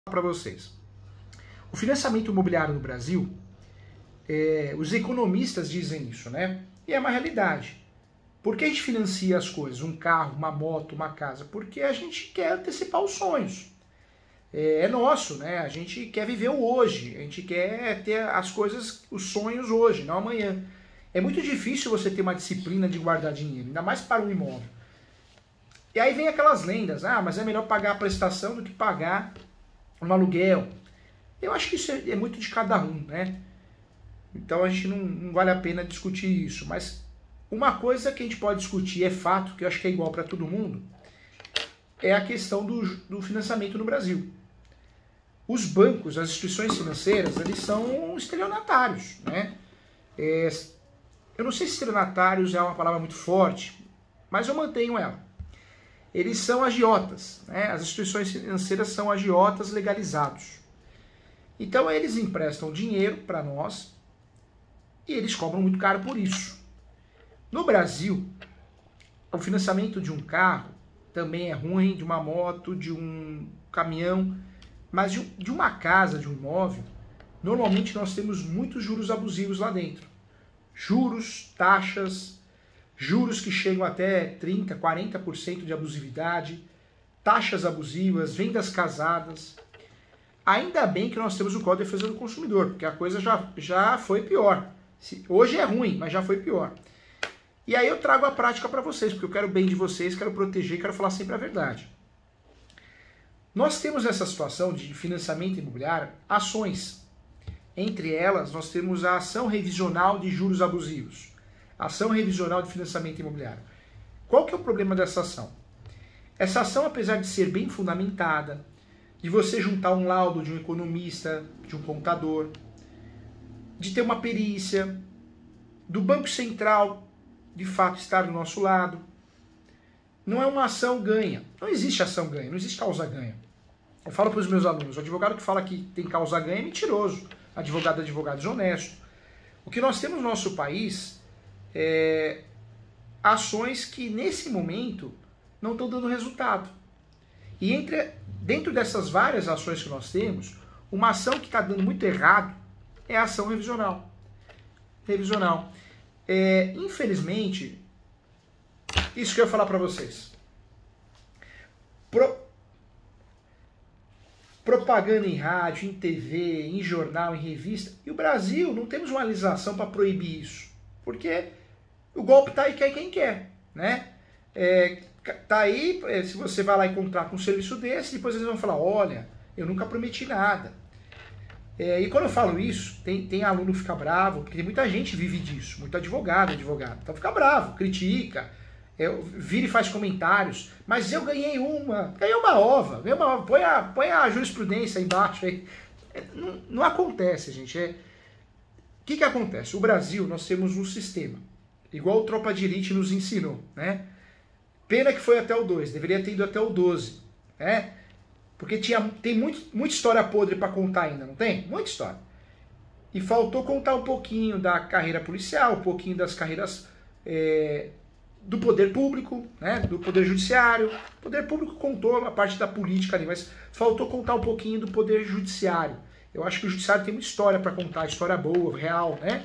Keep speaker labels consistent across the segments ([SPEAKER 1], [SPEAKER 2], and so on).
[SPEAKER 1] para vocês. O financiamento imobiliário no Brasil, os economistas dizem isso, né? E é uma realidade. Por que a gente financia as coisas? Um carro, uma moto, uma casa? Porque a gente quer antecipar os sonhos. É nosso, né? A gente quer viver o hoje. A gente quer ter as coisas, os sonhos hoje, não amanhã. É muito difícil você ter uma disciplina de guardar dinheiro, ainda mais para um imóvel. E aí vem aquelas lendas, mas é melhor pagar a prestação do que pagar um aluguel. Eu acho que isso é muito de cada um, né? Então a gente não vale a pena discutir isso. Mas uma coisa que a gente pode discutir, é fato, que eu acho que é igual para todo mundo, é a questão do financiamento no Brasil. Os bancos, as instituições financeiras, eles são estelionatários, né? Eu não sei se estelionatários é uma palavra muito forte, mas eu mantenho ela. Eles são agiotas, né? As instituições financeiras são agiotas legalizados. Então eles emprestam dinheiro para nós e eles cobram muito caro por isso. No Brasil, o financiamento de um carro também é ruim, de uma moto, de um caminhão, mas de uma casa, de um imóvel, normalmente nós temos muitos juros abusivos lá dentro. Juros, taxas, juros que chegam até 30%, 40% de abusividade, taxas abusivas, vendas casadas. Ainda bem que nós temos o Código de Defesa do Consumidor, porque a coisa já foi pior. Hoje é ruim, mas já foi pior. E aí eu trago a prática para vocês, porque eu quero o bem de vocês, quero proteger, quero falar sempre a verdade. Nós temos nessa situação de financiamento imobiliário ações. Entre elas, nós temos a ação revisional de juros abusivos. Ação revisional de financiamento imobiliário. Qual que é o problema dessa ação? Essa ação, apesar de ser bem fundamentada, de você juntar um laudo de um economista, de um contador, de ter uma perícia, do Banco Central, de fato, estar do nosso lado, não é uma ação ganha. Não existe ação ganha, não existe causa ganha. Eu falo para os meus alunos, o advogado que fala que tem causa ganha é mentiroso. Advogado desonesto. O que nós temos no nosso país é ações que, nesse momento, não estão dando resultado. E dentro dessas várias ações que nós temos, uma ação que está dando muito errado é a ação revisional. Infelizmente, isso que eu ia falar para vocês. Propaganda em rádio, em TV, em jornal, em revista. E o Brasil, não temos uma legislação para proibir isso. Porque o golpe está aí, quer quem quer, né? Tá aí, se você vai lá e contrata um serviço desse, depois eles vão falar, olha, eu nunca prometi nada. E quando eu falo isso, tem aluno que fica bravo, porque muita gente vive disso, muito advogado. Então fica bravo, critica, vira e faz comentários, mas eu ganhei uma ova, põe a jurisprudência aí embaixo. Aí. Não acontece, gente. O que acontece? O Brasil, nós temos um sistema, igual o Tropa de Elite nos ensinou, né? Pena que foi até o 2, deveria ter ido até o 12, né? Porque tem muita história podre para contar ainda, não tem? Muita história. E faltou contar um pouquinho da carreira policial, um pouquinho das carreiras do poder público, né? Do poder judiciário. O poder público contou a parte da política ali, mas faltou contar um pouquinho do poder judiciário. Eu acho que o judiciário tem muita história para contar, história boa, real, né?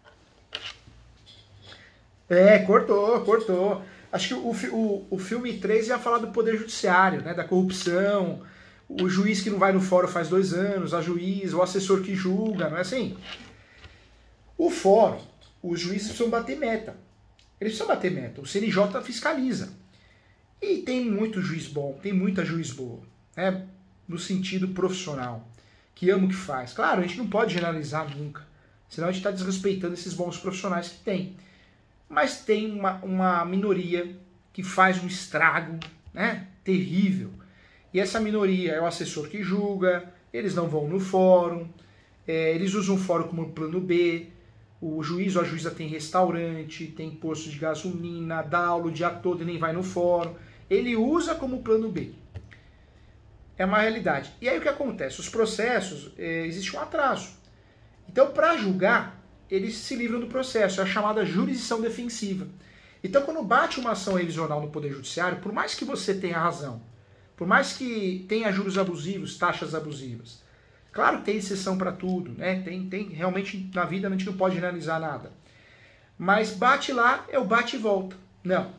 [SPEAKER 1] Cortou. Acho que o filme 3 ia falar do poder judiciário, né? Da corrupção, o juiz que não vai no fórum faz 2 anos, a juiz, o assessor que julga, não é assim? O fórum, os juízes precisam bater meta. Eles precisam bater meta. O CNJ fiscaliza. E tem muito juiz bom, tem muita juiz boa, né? No sentido profissional, que ama o que faz. Claro, a gente não pode generalizar nunca, senão a gente está desrespeitando esses bons profissionais que tem. Mas tem uma minoria que faz um estrago, né, terrível. E essa minoria é o assessor que julga, eles não vão no fórum, eles usam o fórum como plano B, o juiz ou a juíza tem restaurante, tem posto de gasolina, dá aula o dia todo e nem vai no fórum. Ele usa como plano B. É uma realidade. E aí o que acontece? Os processos, existe um atraso. Então, para julgar, eles se livram do processo, é a chamada jurisdição defensiva. Então, quando bate uma ação revisional no Poder Judiciário, por mais que você tenha razão, Por mais que tenha juros abusivos, taxas abusivas. Claro que tem exceção para tudo, né? Tem realmente na vida a gente não pode generalizar nada. Mas bate lá, é o bate e volta. Não.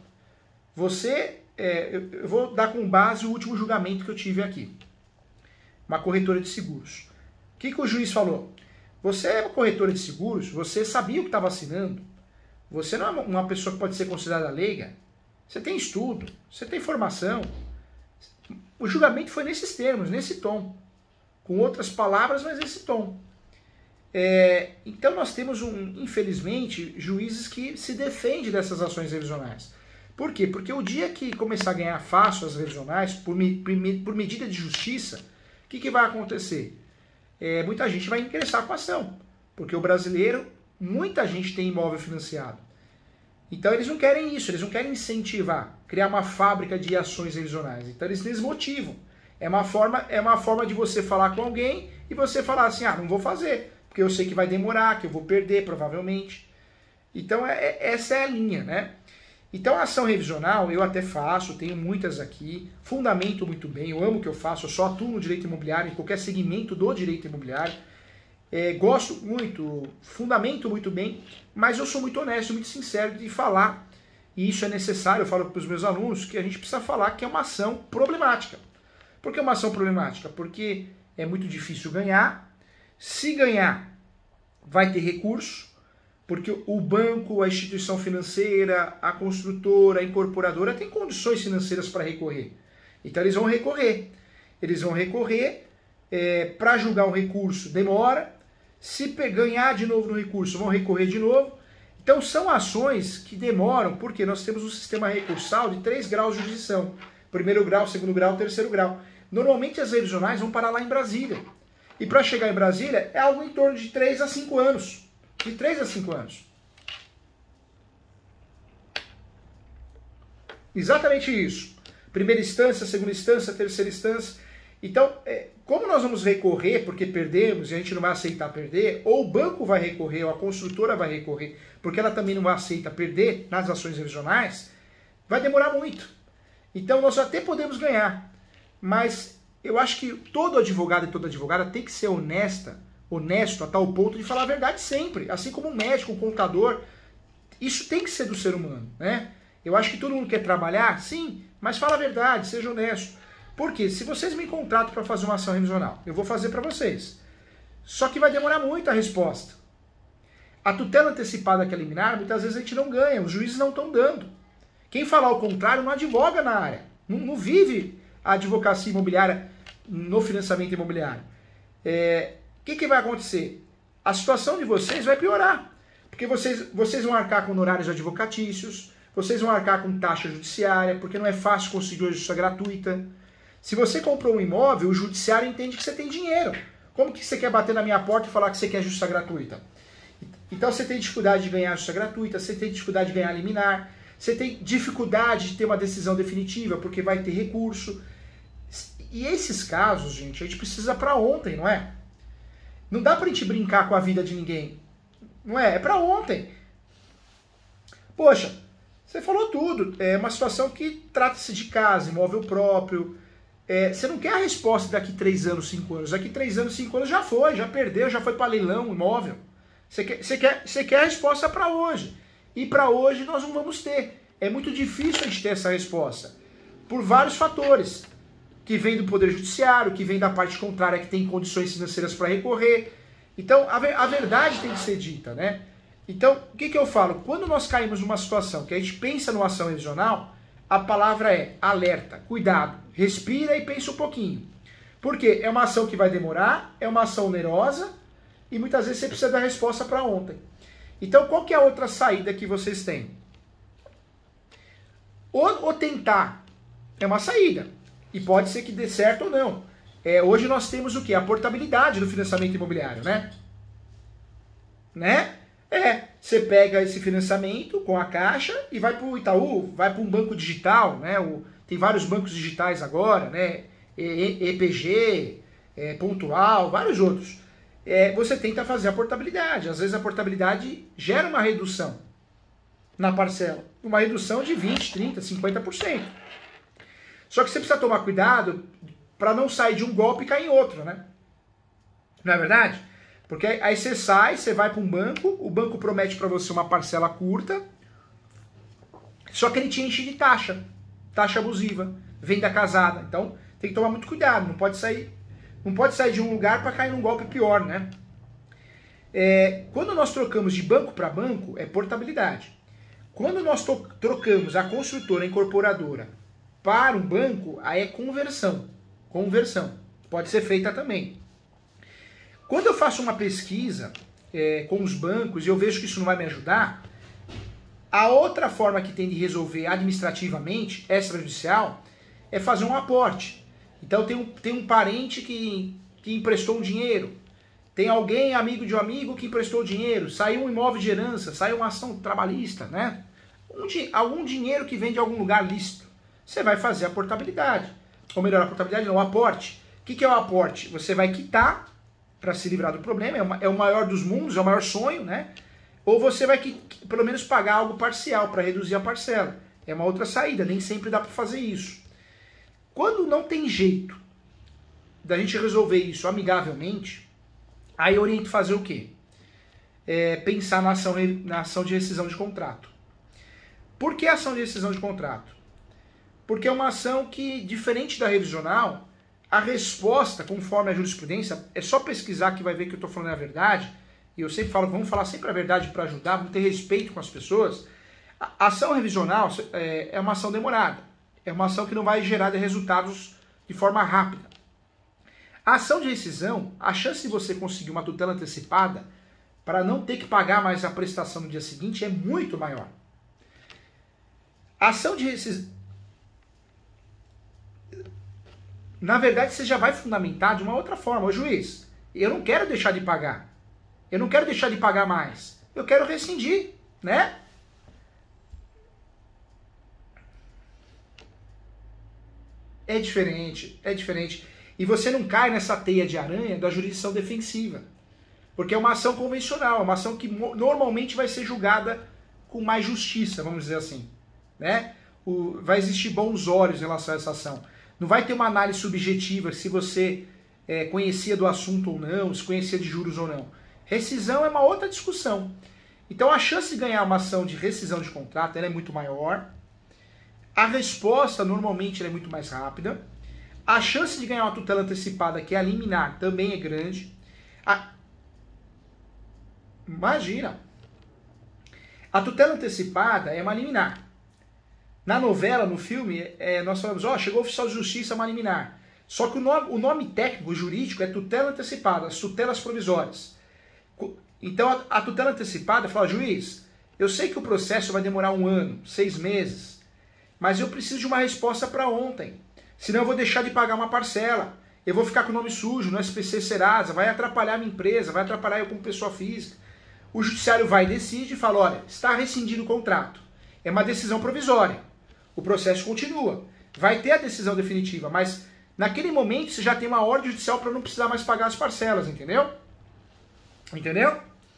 [SPEAKER 1] Eu vou dar com base o último julgamento que eu tive aqui. Uma corretora de seguros. O que o juiz falou? Você é uma corretora de seguros, você sabia o que estava assinando. Você não é uma pessoa que pode ser considerada leiga. Você tem estudo, você tem formação. O julgamento foi nesses termos, nesse tom. Com outras palavras, mas nesse tom. Então nós temos, infelizmente, juízes que se defendem dessas ações revisionais. Por quê? Porque o dia que começar a ganhar fácil as revisionais, por medida de justiça, o que vai acontecer? Muita gente vai ingressar com a ação. Porque o brasileiro, muita gente tem imóvel financiado. Então eles não querem isso, eles não querem incentivar, criar uma fábrica de ações revisionais. Então eles desmotivam. É uma forma de você falar com alguém e você falar assim, não vou fazer, porque eu sei que vai demorar, que eu vou perder provavelmente. Então essa é a linha, né? Então a ação revisional eu até faço, tenho muitas aqui, fundamento muito bem, eu amo o que eu faço, eu só atuo no direito imobiliário, em qualquer segmento do direito imobiliário. Gosto muito, fundamento muito bem, mas eu sou muito honesto, muito sincero de falar, e isso é necessário, eu falo para os meus alunos, que a gente precisa falar que é uma ação problemática. Por que uma ação problemática? Porque é muito difícil ganhar, se ganhar vai ter recurso, porque o banco, a instituição financeira, a construtora, a incorporadora tem condições financeiras para recorrer. Então eles vão recorrer. Eles vão recorrer, para julgar um recurso demora, se ganhar de novo no recurso vão recorrer de novo. Então são ações que demoram, porque nós temos um sistema recursal de 3 graus de jurisdição. Primeiro grau, segundo grau, terceiro grau. Normalmente as revisionais vão parar lá em Brasília. E para chegar em Brasília é algo em torno de 3 a 5 anos. De 3 a 5 anos. Exatamente isso. Primeira instância, segunda instância, terceira instância. Então, como nós vamos recorrer porque perdemos e a gente não vai aceitar perder, ou o banco vai recorrer, ou a construtora vai recorrer, porque ela também não aceita perder nas ações revisionais, vai demorar muito. Então, nós até podemos ganhar. Mas eu acho que todo advogado e toda advogada tem que ser honesto a tal ponto de falar a verdade sempre. Assim como um médico, um contador, isso tem que ser do ser humano, né? Eu acho que todo mundo quer trabalhar, sim, mas fala a verdade, seja honesto. Porque se vocês me contratam para fazer uma ação revisional, eu vou fazer para vocês. Só que vai demorar muito a resposta. A tutela antecipada que é liminar, muitas vezes a gente não ganha, os juízes não estão dando. Quem falar o contrário não advoga na área, não vive a advocacia imobiliária no financiamento imobiliário. O que vai acontecer? A situação de vocês vai piorar. Porque vocês vão arcar com honorários advocatícios, vocês vão arcar com taxa judiciária, porque não é fácil conseguir a justiça gratuita. Se você comprou um imóvel, o judiciário entende que você tem dinheiro. Como que você quer bater na minha porta e falar que você quer justiça gratuita? Então você tem dificuldade de ganhar justiça gratuita, você tem dificuldade de ganhar liminar, você tem dificuldade de ter uma decisão definitiva, porque vai ter recurso. E esses casos, gente, a gente precisa para ontem, não é? Não dá pra gente brincar com a vida de ninguém. Não é? É pra ontem. Poxa, você falou tudo. É uma situação que trata-se de casa, imóvel próprio. Você não quer a resposta daqui 3 anos, 5 anos. Daqui 3 anos, 5 anos já foi, já perdeu, já foi para leilão, imóvel. Você quer a resposta para hoje. E para hoje nós não vamos ter. É muito difícil a gente ter essa resposta. Por vários fatores. Que vem do Poder Judiciário, que vem da parte contrária, que tem condições financeiras para recorrer. Então, a verdade tem que ser dita, né? Então, o que eu falo? Quando nós caímos numa situação que a gente pensa numa ação revisional, a palavra é alerta, cuidado, respira e pensa um pouquinho. Porque é uma ação que vai demorar, é uma ação onerosa, e muitas vezes você precisa dar resposta para ontem. Então, qual que é a outra saída que vocês têm? Ou tentar, é uma saída. E pode ser que dê certo ou não. Hoje nós temos o quê? A portabilidade do financiamento imobiliário, né? Você pega esse financiamento com a Caixa e vai para o Itaú, vai para um banco digital, né? Tem vários bancos digitais agora, né? EPG, Pontual, vários outros. Você tenta fazer a portabilidade. Às vezes a portabilidade gera uma redução na parcela. Uma redução de 20%, 30%, 50%. Só que você precisa tomar cuidado para não sair de um golpe e cair em outro, né? Não é verdade? Porque aí você sai, você vai para um banco, o banco promete para você uma parcela curta, só que ele te enche de taxa abusiva, venda casada. Então tem que tomar muito cuidado, não pode sair de um lugar para cair num golpe pior, né? Quando nós trocamos de banco para banco, é portabilidade. Quando nós trocamos a construtora, a incorporadora, para um banco, aí é conversão. Conversão. Pode ser feita também. Quando eu faço uma pesquisa com os bancos e eu vejo que isso não vai me ajudar, a outra forma que tem de resolver administrativamente, extrajudicial, é fazer um aporte. Então tem um parente que emprestou um dinheiro, tem alguém, amigo de um amigo, que emprestou dinheiro, saiu um imóvel de herança, saiu uma ação trabalhista, né? Algum dinheiro que vem de algum lugar lícito. Você vai fazer a portabilidade. Ou melhor, a portabilidade não, o aporte. O que é o aporte? Você vai quitar para se livrar do problema, é o maior dos mundos, é o maior sonho, né? Ou você vai pelo menos pagar algo parcial para reduzir a parcela. É uma outra saída, nem sempre dá para fazer isso. Quando não tem jeito da gente resolver isso amigavelmente, aí eu oriento fazer o quê? Pensar na ação de rescisão de contrato. Por que ação de rescisão de contrato? Porque é uma ação que, diferente da revisional, a resposta, conforme a jurisprudência, é só pesquisar que vai ver que eu estou falando a verdade, e eu sempre falo, vamos falar sempre a verdade para ajudar, vamos ter respeito com as pessoas. A ação revisional é uma ação demorada, é uma ação que não vai gerar resultados de forma rápida. A ação de rescisão, a chance de você conseguir uma tutela antecipada para não ter que pagar mais a prestação no dia seguinte é muito maior. A ação de rescisão, na verdade, você já vai fundamentar de uma outra forma. Ô juiz, eu não quero deixar de pagar. Eu não quero deixar de pagar mais. Eu quero rescindir, né? É diferente, é diferente. E você não cai nessa teia de aranha da jurisdição defensiva. Porque é uma ação convencional, é uma ação que normalmente vai ser julgada com mais justiça, vamos dizer assim, né? Vai existir bons olhos em relação a essa ação. Não vai ter uma análise subjetiva se você conhecia do assunto ou não, se conhecia de juros ou não. Rescisão é uma outra discussão. Então a chance de ganhar uma ação de rescisão de contrato ela é muito maior. A resposta normalmente é muito mais rápida. A chance de ganhar uma tutela antecipada, que é a liminar, também é grande. Imagina! A tutela antecipada é uma liminar. Na novela, no filme, nós falamos, chegou o oficial de justiça, uma liminar. Só que o nome técnico, jurídico, é tutela antecipada, as tutelas provisórias. Então a tutela antecipada fala, juiz, eu sei que o processo vai demorar 1 ano, 6 meses, mas eu preciso de uma resposta para ontem. Senão eu vou deixar de pagar uma parcela. Eu vou ficar com o nome sujo no SPC Serasa, vai atrapalhar a minha empresa, vai atrapalhar eu como pessoa física. O judiciário vai e decide e fala, olha, está rescindido o contrato. É uma decisão provisória. O processo continua. Vai ter a decisão definitiva, mas naquele momento você já tem uma ordem judicial para não precisar mais pagar as parcelas, entendeu? Entendeu?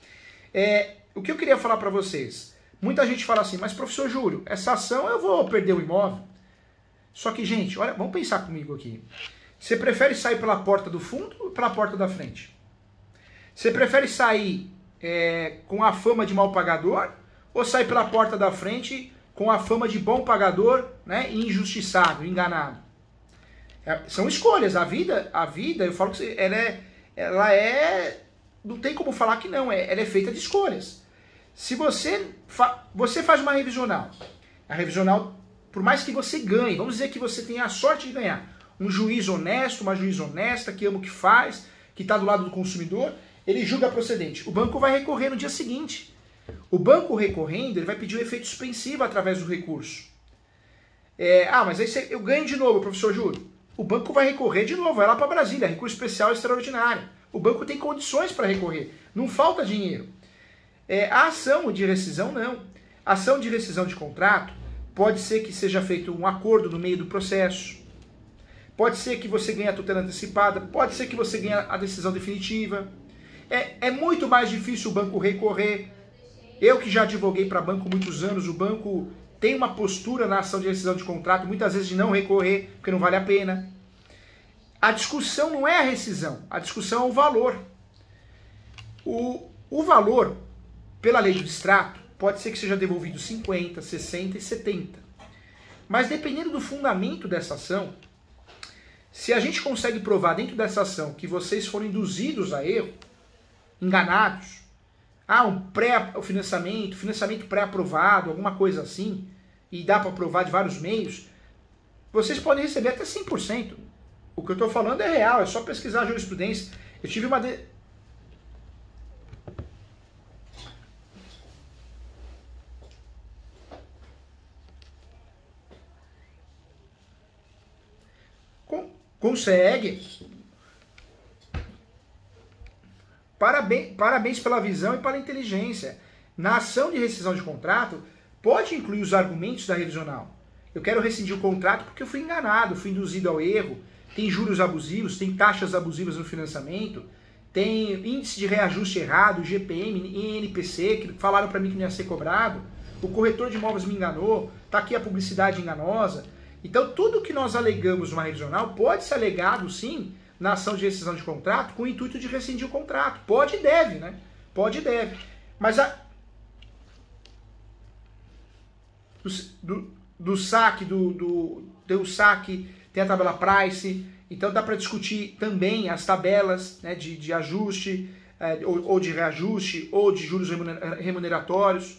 [SPEAKER 1] O que eu queria falar para vocês, muita gente fala assim, mas professor Júlio, essa ação eu vou perder o imóvel. Só que, gente, olha, vamos pensar comigo aqui. Você prefere sair pela porta do fundo ou pela porta da frente? Você prefere sair com a fama de mal pagador ou sair pela porta da frente com a fama de bom pagador, né, e injustiçado, enganado? São escolhas. A vida, eu falo que ela não tem como falar que não, ela é feita de escolhas. Se você faz uma revisional, a revisional, por mais que você ganhe, vamos dizer que você tenha a sorte de ganhar, um juiz honesto, uma juíza honesta, que ama o que faz, que está do lado do consumidor, ele julga procedente. O banco vai recorrer no dia seguinte. O banco recorrendo, ele vai pedir o efeito suspensivo através do recurso. Mas aí eu ganho de novo, professor Júlio. O banco vai recorrer de novo, vai lá para Brasília, recurso especial extraordinário. O banco tem condições para recorrer, não falta dinheiro. A ação de rescisão, não. A ação de rescisão de contrato, pode ser que seja feito um acordo no meio do processo, pode ser que você ganhe a tutela antecipada, pode ser que você ganhe a decisão definitiva. É muito mais difícil o banco recorrer. Eu que já advoguei para banco muitos anos, o banco tem uma postura na ação de rescisão de contrato, muitas vezes de não recorrer, porque não vale a pena. A discussão não é a rescisão, a discussão é o valor. O valor, pela lei do distrato, pode ser que seja devolvido 50, 60 e 70. Mas dependendo do fundamento dessa ação, se a gente consegue provar dentro dessa ação que vocês foram induzidos a erro, enganados, o financiamento pré-aprovado, alguma coisa assim, e dá para provar de vários meios, vocês podem receber até 100%. O que eu estou falando é real, é só pesquisar a jurisprudência. Eu tive uma... Consegue. Parabéns pela visão e pela inteligência. Na ação de rescisão de contrato, pode incluir os argumentos da revisional. Eu quero rescindir o contrato porque eu fui enganado, fui induzido ao erro, tem juros abusivos, tem taxas abusivas no financiamento, tem índice de reajuste errado, GPM, INPC, que falaram para mim que não ia ser cobrado, o corretor de imóveis me enganou, tá aqui a publicidade enganosa. Então, tudo que nós alegamos numa revisional pode ser alegado, sim, na ação de rescisão de contrato, com o intuito de rescindir o contrato. Pode e deve, né? Pode e deve. Mas do saque, do saque, tem a tabela price, então dá para discutir também as tabelas, né, de ajuste, ou de reajuste, ou de juros remuneratórios.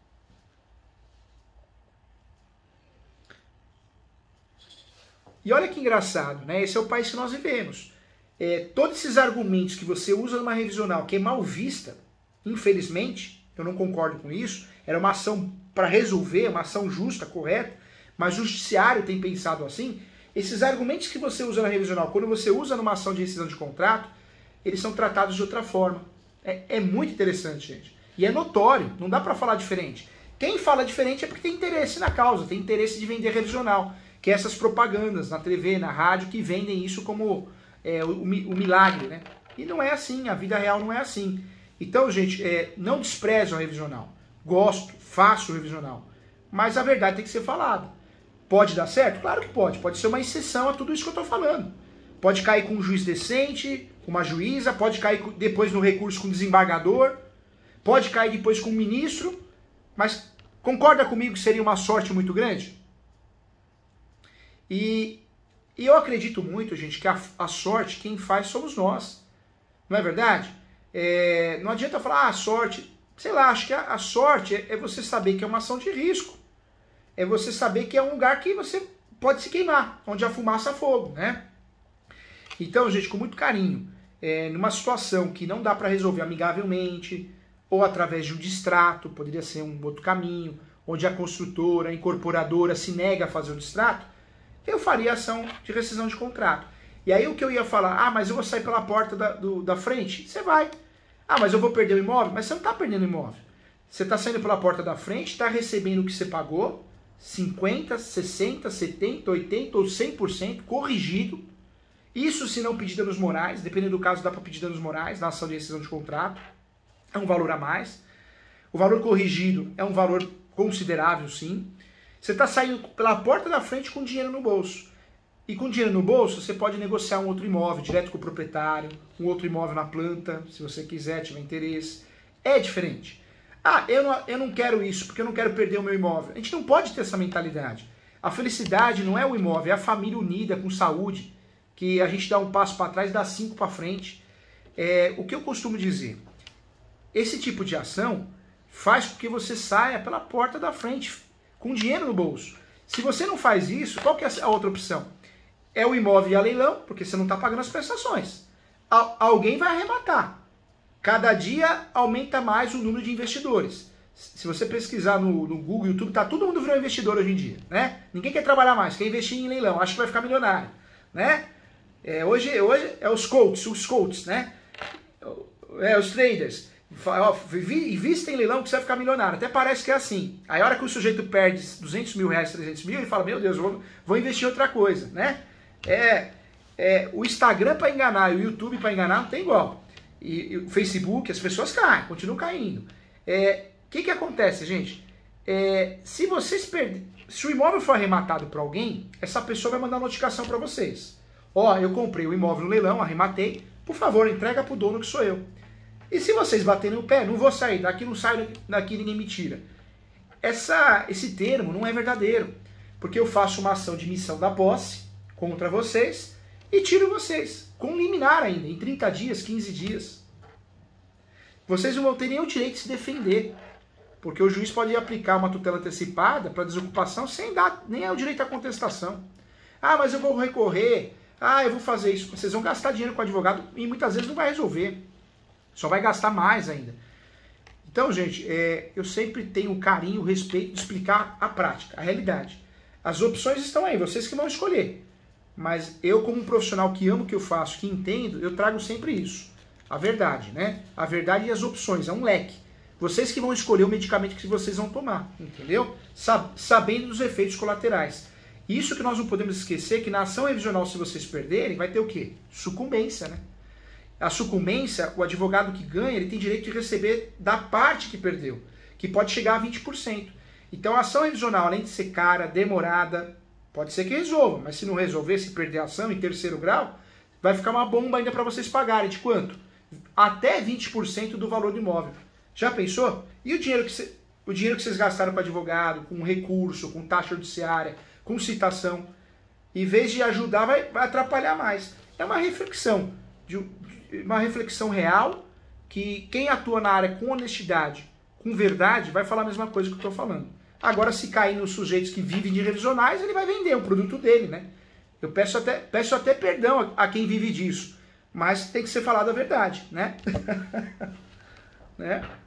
[SPEAKER 1] E olha que engraçado, né? Esse é o país que nós vivemos. Todos esses argumentos que você usa numa revisional que é mal vista, infelizmente, eu não concordo com isso, era uma ação para resolver, uma ação justa, correta, mas o judiciário tem pensado assim. Esses argumentos que você usa na revisional, quando você usa numa ação de rescisão de contrato, eles são tratados de outra forma. É muito interessante, gente. E é notório, não dá para falar diferente. Quem fala diferente é porque tem interesse na causa, tem interesse de vender revisional. Que é essas propagandas na TV, na rádio, que vendem isso como o milagre, né? E não é assim, a vida real não é assim. Então, gente, não desprezo a revisional. Gosto, faço revisional. Mas a verdade tem que ser falada. Pode dar certo? Claro que pode. Pode ser uma exceção a tudo isso que eu estou falando. Pode cair com um juiz decente, com uma juíza, pode cair depois no recurso com um desembargador, pode cair depois com um ministro, mas concorda comigo que seria uma sorte muito grande? E eu acredito muito, gente, que a sorte quem faz somos nós. Não é verdade? Não adianta falar, a sorte... Sei lá, acho que a sorte é você saber que é uma ação de risco. É você saber que é um lugar que você pode se queimar, onde a fumaça é fogo, né? Então, gente, com muito carinho, numa situação que não dá para resolver amigavelmente, ou através de um distrato, poderia ser um outro caminho, onde a construtora, a incorporadora se nega a fazer o distrato, eu faria ação de rescisão de contrato. E aí o que eu ia falar, mas eu vou sair pela porta da frente? Você vai. Mas eu vou perder o imóvel? Mas você não está perdendo o imóvel. Você está saindo pela porta da frente, está recebendo o que você pagou, 50%, 60%, 70%, 80% ou 100% corrigido. Isso se não pedir danos morais, dependendo do caso dá para pedir danos morais na ação de rescisão de contrato. É um valor a mais. O valor corrigido é um valor considerável, sim. Você está saindo pela porta da frente com dinheiro no bolso. E com dinheiro no bolso, você pode negociar um outro imóvel direto com o proprietário, um outro imóvel na planta, se você quiser, tiver interesse. É diferente. Eu não quero isso, porque eu não quero perder o meu imóvel. A gente não pode ter essa mentalidade. A felicidade não é o imóvel, é a família unida, com saúde, que a gente dá um passo para trás e dá 5 para frente. O que eu costumo dizer? Esse tipo de ação faz com que você saia pela porta da frente, com dinheiro no bolso. Se você não faz isso, qual que é a outra opção? É o imóvel e a leilão, porque você não está pagando as prestações. Alguém vai arrematar. Cada dia aumenta mais o número de investidores. Se você pesquisar no Google, YouTube, todo mundo virou investidor hoje em dia, né? Ninguém quer trabalhar mais, quer investir em leilão, acha que vai ficar milionário, né? Hoje é os coaches, né? Os traders. Invista em leilão que você vai ficar milionário. Até parece que é assim. Aí a hora que o sujeito perde 200 mil reais, 300 mil, ele fala, meu Deus, vou investir em outra coisa, né? O Instagram para enganar e o YouTube para enganar não tem igual. E o Facebook, as pessoas caem, continuam caindo. O que acontece, gente? se vocês se o imóvel for arrematado para alguém, essa pessoa vai mandar notificação para vocês. Ó, eu comprei o imóvel no leilão, arrematei, por favor, entrega para o dono que sou eu. E se vocês baterem o pé, não vou sair, daqui não saio, daqui ninguém me tira. Esse termo não é verdadeiro, porque eu faço uma ação de missão da posse contra vocês e tiro vocês, com liminar ainda, em 30 dias, 15 dias. Vocês não vão ter nem o direito de se defender, porque o juiz pode aplicar uma tutela antecipada para desocupação sem dar nem o direito à contestação. Ah, mas eu vou recorrer, eu vou fazer isso. Vocês vão gastar dinheiro com o advogado e muitas vezes não vai resolver, só vai gastar mais ainda. Então, gente, eu sempre tenho o carinho, o respeito de explicar a prática, a realidade. As opções estão aí, vocês que vão escolher. Mas eu, como um profissional que amo o que eu faço, que entendo, eu trago sempre isso. A verdade, né? A verdade e as opções, é um leque. Vocês que vão escolher o medicamento que vocês vão tomar, entendeu? Sabendo dos efeitos colaterais. Isso que nós não podemos esquecer, que na ação revisional, se vocês perderem, vai ter o quê? Sucumbência, né? A sucumbência, o advogado que ganha, ele tem direito de receber da parte que perdeu, que pode chegar a 20%. Então a ação revisional, além de ser cara, demorada, pode ser que resolva, mas se não resolver, se perder a ação em terceiro grau, vai ficar uma bomba ainda para vocês pagarem. De quanto? Até 20% do valor do imóvel. Já pensou? E o dinheiro que vocês gastaram com advogado, com recurso, com taxa judiciária, com citação, em vez de ajudar, vai atrapalhar mais. É uma reflexão. Uma reflexão real, que quem atua na área com honestidade, com verdade, vai falar a mesma coisa que eu estou falando. Agora, se cair nos sujeitos que vivem de revisionais, ele vai vender o produto dele, né? Eu peço até perdão a quem vive disso, mas tem que ser falado a verdade, né? né?